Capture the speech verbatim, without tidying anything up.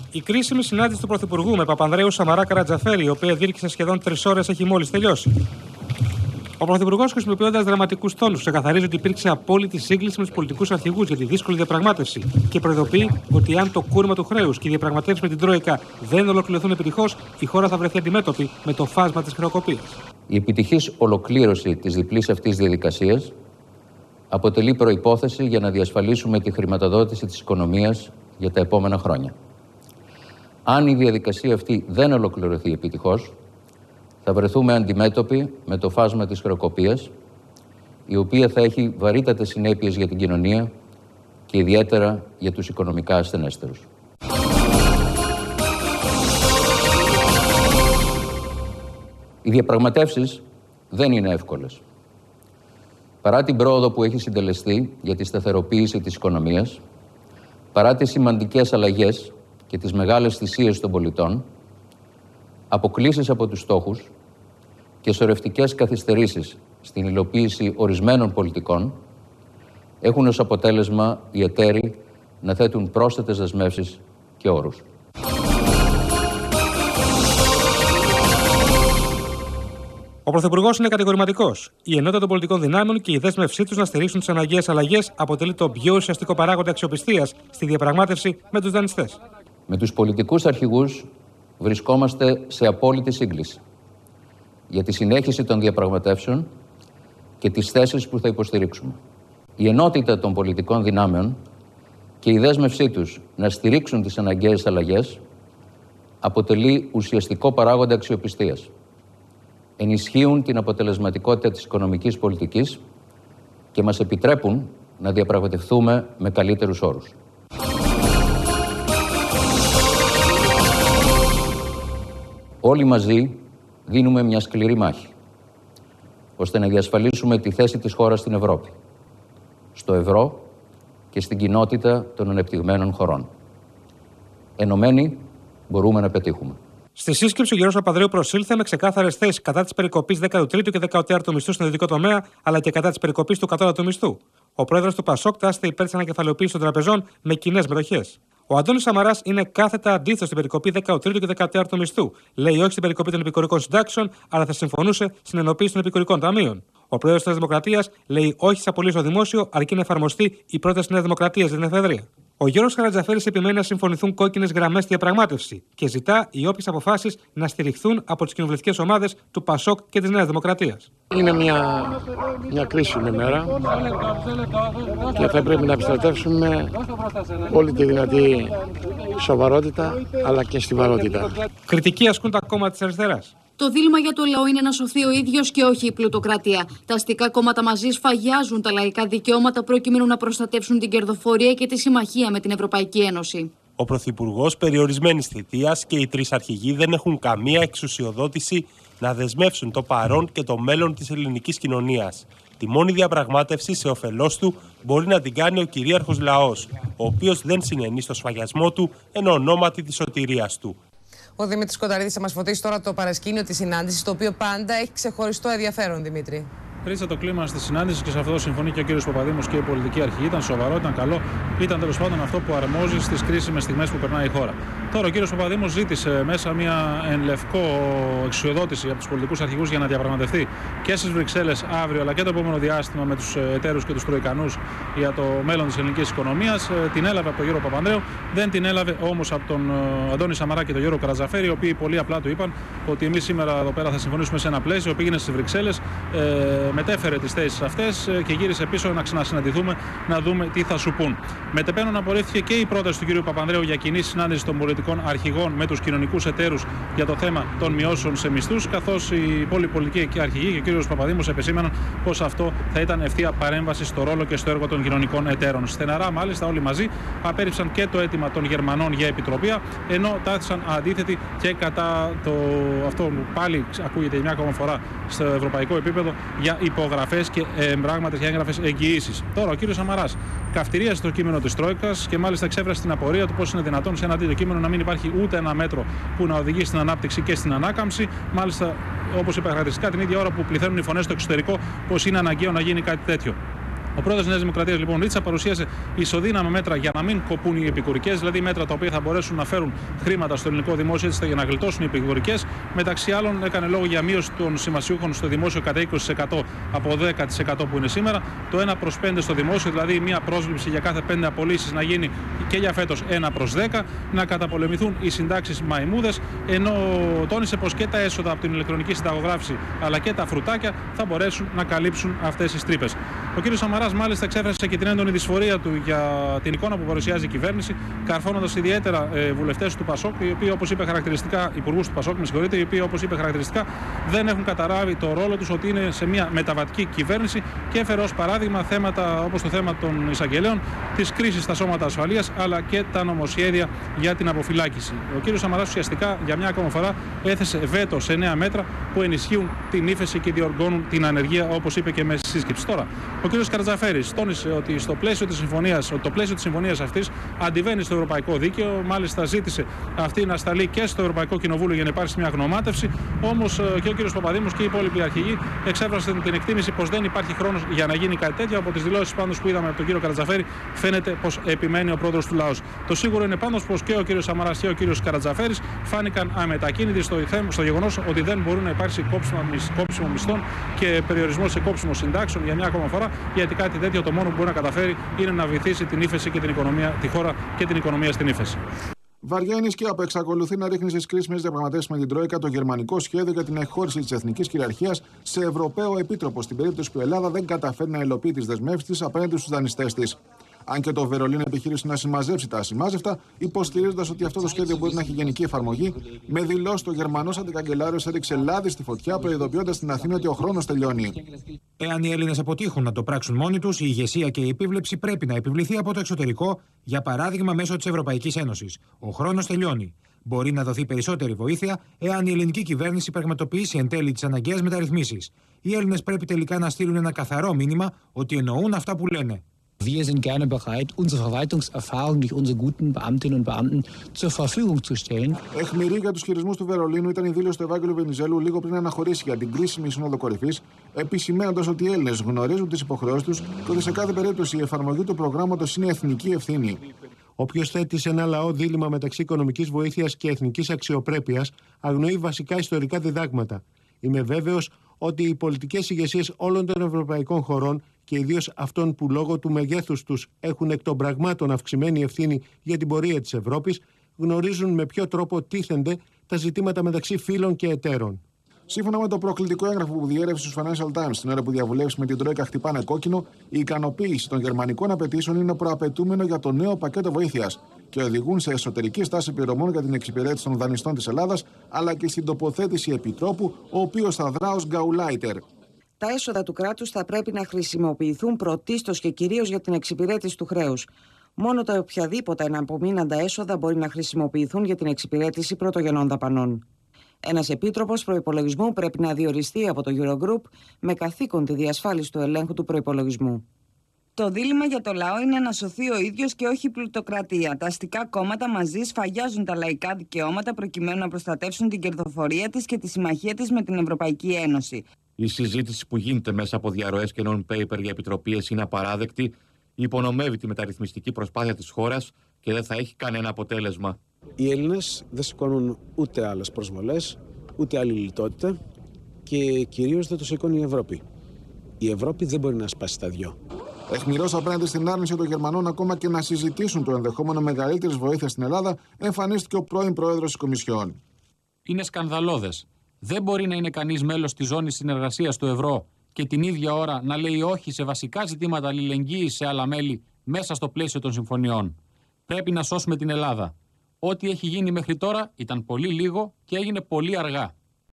Η κρίσιμη συνάντηση του Πρωθυπουργού με Παπανδρέου, Σαμαρά, Καρατζαφέρη, η οποία διήρκησε σχεδόν τρεις ώρες, έχει μόλις τελειώσει. Ο Πρωθυπουργός, χρησιμοποιώντας δραματικούς τόνους, ξεκαθαρίζει ότι υπήρξε απόλυτη σύγκληση με τους πολιτικούς αρχηγούς για τη δύσκολη διαπραγμάτευση και προειδοποιεί ότι αν το κούρεμα του χρέους και οι διαπραγματεύσεις με την Τρόικα δεν ολοκληρωθούν επιτυχώς, η χώρα θα βρεθεί αντιμέτωπη με το φάσμα της χρεοκοπίας. Η επιτυχής ολοκλήρωση της διπλής αυτής διαδικασίας αποτελεί προϋπόθεση για να διασφαλίσουμε τη χρηματοδότηση της οικονομίας για τα επόμενα χρόνια. Αν η διαδικασία αυτή δεν ολοκληρωθεί επιτυχώς, θα βρεθούμε αντιμέτωποι με το φάσμα της χρεοκοπίας, η οποία θα έχει βαρύτατες συνέπειες για την κοινωνία και ιδιαίτερα για τους οικονομικά ασθενέστερους. Οι διαπραγματεύσεις δεν είναι εύκολες. Παρά την πρόοδο που έχει συντελεστεί για τη σταθεροποίηση της οικονομίας, παρά τις σημαντικές αλλαγές και τις μεγάλες θυσίες των πολιτών, αποκλίσεις από τους στόχους και σωρευτικές καθυστερήσεις στην υλοποίηση ορισμένων πολιτικών έχουν ως αποτέλεσμα οι εταίροι να θέτουν πρόσθετες δεσμεύσεις και όρους. Ο Πρωθυπουργός είναι κατηγορηματικός. Η ενότητα των πολιτικών δυνάμεων και η δέσμευσή τους να στηρίξουν τις αναγκαίες αλλαγές αποτελεί το πιο ουσιαστικό παράγοντα αξιοπιστίας στη διαπραγμάτευση με τους δανειστές. Με τους πολιτικούς αρχηγούς βρισκόμαστε σε απόλυτη σύγκληση για τη συνέχιση των διαπραγματεύσεων και τις θέσεις που θα υποστηρίξουμε. Η ενότητα των πολιτικών δυνάμεων και η δέσμευσή τους να στηρίξουν τις αναγκαίες αλλαγές αποτελεί ουσιαστικό παράγοντα αξιοπιστίας. Ενισχύουν την αποτελεσματικότητα της οικονομικής πολιτικής και μας επιτρέπουν να διαπραγματευτούμε με καλύτερους όρους. Όλοι μαζί δίνουμε μια σκληρή μάχη, ώστε να διασφαλίσουμε τη θέση της χώρας στην Ευρώπη, στο ευρώ και στην κοινότητα των ανεπτυγμένων χωρών. Ενωμένοι μπορούμε να πετύχουμε. Στη σύσκεψη, ο Γιώργος Παπανδρέου προσήλθε με ξεκάθαρες θέσεις κατά της περικοπής δέκατου τρίτου και δεκατέταρτου μισθού στον ιδιωτικό τομέα, αλλά και κατά της περικοπής του κατώτατου μισθού. Ο πρόεδρος του Πασόκ τάσσεται υπέρ της ανακεφαλαιοποίησης των τραπεζών με κοινές μετοχές. Ο Αντώνης Σαμαράς είναι κάθετα αντίθετος στην περικοπή δέκατου τρίτου και δεκατέταρτου μισθού. Λέει όχι στην περικοπή των επικουρικών συντάξεων, αλλά θα συμφωνούσε στην ενοποίηση των επικουρικών ταμείων. Ο πρόεδρος της Δημοκρατίας λέει όχι στις απολύσεις στο δημόσιο, αρκεί να εφαρμοστεί η πρόταση της Νέας Δημοκρατίας για την εφεδρεία. Ο Γιώργος Καρατζαφέρης επιμένει να συμφωνηθούν κόκκινες γραμμές στη διαπραγμάτευση και ζητά οι όποιες αποφάσεις να στηριχθούν από τις κοινοβουλευτικές ομάδες του Πασόκ και της Νέας Δημοκρατίας. Είναι μια, μια κρίσιμη μέρα και θα πρέπει να επιστρατεύσουμε όλη τη δυνατή σοβαρότητα αλλά και στιβαρότητα. Κριτική ασκούν τα κόμματα της αριστεράς. Το δίλημμα για το λαό είναι να σωθεί ο ίδιος και όχι η πλουτοκρατία. Τα αστικά κόμματα μαζί σφαγιάζουν τα λαϊκά δικαιώματα προκειμένου να προστατεύσουν την κερδοφορία και τη συμμαχία με την Ευρωπαϊκή Ένωση. Ο Πρωθυπουργός περιορισμένης θητείας και οι τρεις αρχηγοί δεν έχουν καμία εξουσιοδότηση να δεσμεύσουν το παρόν και το μέλλον της ελληνικής κοινωνίας. Τη μόνη διαπραγμάτευση σε όφελός του μπορεί να την κάνει ο κυρίαρχος λαός, ο οποίος δεν συνενεί στο σφαγιασμό του εν ονόματι της σωτηρίας του. Ο Δημήτρης Κονταρίδης θα μας φωτίσει τώρα το παρασκήνιο της συνάντησης, το οποίο πάντα έχει ξεχωριστό ενδιαφέρον, Δημήτρη. Χρήσα το κλίμα στη συνάντηση και σε αυτό συμφωνεί και ο κύριος Παπαδήμος και η πολιτική αρχή. Ήταν σοβαρό, ήταν καλό, ήταν τέλος πάντων αυτό που αρμόζει στις κρίσιμες στιγμές που περνάει η χώρα. Τώρα ο κύριος Παπαδήμος ζήτησε μέσα μια εν λευκό εξουσιοδότηση από τους πολιτικούς αρχηγούς για να διαπραγματευτεί και στις Βρυξέλλες αύριο αλλά και το επόμενο διάστημα με τους εταίρους και τους τροικανούς για το μέλλον της ελληνικής οικονομίας. Την έλαβε από τον Γιώργο Παπανδρέου, δεν την έλαβε όμως από τον Αντώνη Σαμαρά και τον Γιώργο Καρατζαφέρη, οι οποίοι πολύ απλά του είπαν ότι εμείς σήμερα εδώ πέρα θα συμφωνήσουμε σε ένα πλαίσιο. Πήγαινε στις Βρυξέλλες, ε, μετέφερε τις θέσεις αυτές και γύρισε πίσω να ξανασυναντηθούμε να δούμε τι θα σου πούν. Μετεπένων απορρίφθηκε και η πρόταση του κ. Παπανδρέου για κοινή συνάντηση των πολιτικών αρχηγών με τους κοινωνικούς εταίρους για το θέμα των μειώσεων σε μισθούς, καθώς οι πολυπολιτικοί αρχηγοί και ο κ. Παπαδήμος επεσήμαναν πως αυτό θα ήταν ευθεία παρέμβαση στο ρόλο και στο έργο των κοινωνικών εταίρων. Στεναρά, μάλιστα, όλοι μαζί απέρριψαν και το αίτημα των Γερμανών για επιτροπία, ενώ τάθησαν αντίθετοι και κατά το αυτό που πάλι ακούγεται μια ακόμα φορά στο ευρωπαϊκό επίπεδο για υπογραφές και πράγματες για έγγραφες εγγυήσεις. Τώρα ο κύριος Σαμαράς καυτηρίασε το κείμενο της Τρόικας και μάλιστα εξέφρασε την απορία του πώς είναι δυνατόν σε ένα τέτοιο κείμενο να μην υπάρχει ούτε ένα μέτρο που να οδηγεί στην ανάπτυξη και στην ανάκαμψη. Μάλιστα, όπως είπε χαρακτηριστικά την ίδια ώρα που πληθαίνουν οι φωνές στο εξωτερικό, πως είναι αναγκαίο να γίνει κάτι τέτοιο. Ο πρόεδρος της Νέας Δημοκρατίας, λοιπόν, Ρίτσα, παρουσίασε ισοδύναμα μέτρα για να μην κοπούν οι επικουρικές, δηλαδή μέτρα τα οποία θα μπορέσουν να φέρουν χρήματα στο ελληνικό δημόσιο έτσι, για να γλιτώσουν οι επικουρικές. Μεταξύ άλλων, έκανε λόγο για μείωση των σημασιούχων στο δημόσιο κατά είκοσι τοις εκατό από δέκα τοις εκατό που είναι σήμερα, το ένα προς πέντε στο δημόσιο, δηλαδή μία πρόσληψη για κάθε πέντε απολύσεις να γίνει και για φέτος ένα προς δέκα, να καταπολεμηθούν οι συντάξεις μαϊμούδες, ενώ τόνισε πως και τα έσοδα από την ηλεκτρονική συνταγογράφηση αλλά και τα φρουτάκια θα μπορέσουν να καλύψουν αυτές τις τρύπες. Ο κ. Σαμαράς μάλιστα εξέφρασε και την έντονη δυσφορία του για την εικόνα που παρουσιάζει η κυβέρνηση, καρφώνοντας ιδιαίτερα ε, βουλευτές του Πασόκ, οι οποίοι, όπως είπε χαρακτηριστικά, υπουργούς του Πασόκ, με συγχωρείτε, οι οποίοι, όπως είπε χαρακτηριστικά, δεν έχουν καταλάβει το ρόλο τους ότι είναι σε μια μεταβατική κυβέρνηση και έφερε ως παράδειγμα θέματα όπως το θέμα των εισαγγελέων, της κρίσης στα σώματα ασφαλείας αλλά και τα νομοσχέδια για την αποφυλάκηση. Ο κ. Σαμαράς ουσιαστικά για μια ακόμα φορά έθεσε βέτο σε νέα μέτρα που ενισχύουν την ύφεση και διοργώνουν την ανεργία, όπως είπε και μέσα στη σύσκεψη. Τώρα, ο κ. Καρατζαφέρης τόνισε ότι στο πλαίσιο της συμφωνίας, ότι το πλαίσιο της συμφωνίας αυτής αντιβαίνει στο ευρωπαϊκό δίκαιο. Μάλιστα, ζήτησε αυτή να σταλεί και στο Ευρωπαϊκό Κοινοβούλιο για να υπάρξει μια γνωμάτευση. Όμως και ο κ. Παπαδήμος και οι υπόλοιποι αρχηγοί εξέφρασαν την εκτίμηση πως δεν υπάρχει χρόνος για να γίνει κάτι τέτοιο. Από τις δηλώσεις πάντως που είδαμε από τον κ. Καρατζαφέρη, φαίνεται πως επιμένει ο πρόεδρος του λαός. Το σίγουρο είναι πάντως πως και ο κ. Σαμαράς και ο κ. Καρατζαφέρης φάνηκαν αμετακίνητοι στο, στο γεγονός ότι δεν μπορούν να υπάρξει κόψιμο, κόψιμο μισθών και περιορισμό σε κόψιμο συντάξεων για μια ακόμα φορά, γιατί κάτι τέτοιο το μόνο που μπορεί να καταφέρει είναι να βυθίσει την ύφεση και την οικονομία, τη χώρα και την οικονομία στην ύφεση. Βαριά είναι η σκιά που εξακολουθεί να ρίχνει στις κρίσιμες διαπραγματεύσεις με την Τρόικα το γερμανικό σχέδιο για την εκχώρηση της εθνικής κυριαρχίας σε Ευρωπαίο επίτροπο, στην περίπτωση που η Ελλάδα δεν καταφέρει να υλοποιεί τις δεσμεύσεις της απέναντι στους δανειστές της. Αν και το Βερολίνο επιχείρησε να συμμαζέψει τα ασημάζευτα, υποστηρίζοντας ότι αυτό το σχέδιο μπορεί να έχει γενική εφαρμογή, με δηλώσεις το Γερμανός αντικαγκελάριος έριξε λάδι στη φωτιά, προειδοποιώντας την Αθήνα ότι ο χρόνος τελειώνει. Εάν οι Έλληνες αποτύχουν να το πράξουν μόνοι τους, η ηγεσία και η επίβλεψη πρέπει να επιβληθεί από το εξωτερικό, για παράδειγμα μέσω της Ευρωπαϊκής Ένωσης. Ο χρόνος τελειώνει. Μπορεί να δοθεί περισσότερη βοήθεια εάν η ελληνική κυβέρνηση πραγματοποιήσει εν τέλει τις αναγκαίες μεταρρυθμίσεις. Οι Έλληνες πρέπει τελικά να στείλουν ένα καθαρό μήνυμα ότι εννοούν αυτά που λένε. Wir sind gerne bereit, unsere Verwaltungserfahrung durch unsere guten Beamtinnen und Beamten zur Verfügung zu stellen. Αιχμηρή για τους χειρισμούς του Βερολίνου ήταν η δήλωση του Ευάγγελου Βενιζέλου λίγο πριν αναχωρήσει για την κρίσιμη Σύνοδο Κορυφής, επισημαίνοντας ότι οι Έλληνες γνωρίζουν τις υποχρεώσεις τους και ότι σε κάθε περίπτωση η εφαρμογή του προγράμματος είναι εθνική ευθύνη. Όποιος θέτει σε ένα λαό δίλημμα μεταξύ οικονομικής βοήθειας και εθνικής αξιοπρέπειας αγνοεί βασικά ιστορικά διδάγματα. Είμαι βέβαιος ότι οι πολιτικές ηγεσίες όλων των ευρωπαϊκών χωρών και ιδίως αυτών που λόγω του μεγέθους τους έχουν εκ των πραγμάτων αυξημένη ευθύνη για την πορεία της Ευρώπης, γνωρίζουν με ποιο τρόπο τίθενται τα ζητήματα μεταξύ φίλων και εταίρων. Σύμφωνα με το προκλητικό έγγραφο που διέρευσε στους Financial Times την ώρα που διαβουλεύσεις με την Τρόικα χτυπάνε κόκκινο, η ικανοποίηση των γερμανικών απαιτήσεων είναι προαπαιτούμενο για το νέο πακέτο βοήθειας και οδηγούν σε εσωτερική στάση πληρωμών για την εξυπηρέτηση των δανειστών της Ελλάδας, αλλά και στην τοποθέτηση επιτρόπου, ο οποίος θα δρά ως γκαουλάιτερ. Τα έσοδα του κράτους θα πρέπει να χρησιμοποιηθούν πρωτίστως και κυρίως για την εξυπηρέτηση του χρέους. Μόνο τα οποιαδήποτε εναπομείναντα έσοδα μπορεί να χρησιμοποιηθούν για την εξυπηρέτηση πρωτογενών δαπανών. Ένας επίτροπος προϋπολογισμού πρέπει να διοριστεί από το Eurogroup με καθήκον τη διασφάλιση του ελέγχου του προϋπολογισμού. Το δίλημμα για το λαό είναι να σωθεί ο ίδιος και όχι η πλουτοκρατία. Τα αστικά κόμματα μαζί σφαγιάζουν τα λαϊκά δικαιώματα προκειμένου να προστατεύσουν την κερδοφορία της και τη συμμαχία της με την Ευρωπαϊκή Ένωση. Η συζήτηση που γίνεται μέσα από διαρροές και non-paper για επιτροπίες είναι απαράδεκτη, υπονομεύει τη μεταρρυθμιστική προσπάθεια της χώρας και δεν θα έχει κανένα αποτέλεσμα. Οι Έλληνες δεν σηκώνουν ούτε άλλες προσβολές, ούτε άλλη λιτότητα και κυρίως δεν το σηκώνει η Ευρώπη. Η Ευρώπη δεν μπορεί να σπάσει τα δυο. Αιχμηρός απέναντι στην άρνηση των Γερμανών ακόμα και να συζητήσουν το ενδεχόμενο μεγαλύτερης βοήθειας στην Ελλάδα, εμφανίστηκε ο πρώην πρόεδρος της Κομισιόν. Είναι σκανδαλώδες. Δεν μπορεί να είναι κανείς μέλος της ζώνης συνεργασίας του ευρώ και την ίδια ώρα να λέει όχι σε βασικά ζητήματα αλληλεγγύης σε άλλα μέλη μέσα στο πλαίσιο των συμφωνιών. Πρέπει να σώσουμε την Ελλάδα. Ό,τι έχει γίνει μέχρι τώρα ήταν πολύ λίγο και έγινε πολύ αργά.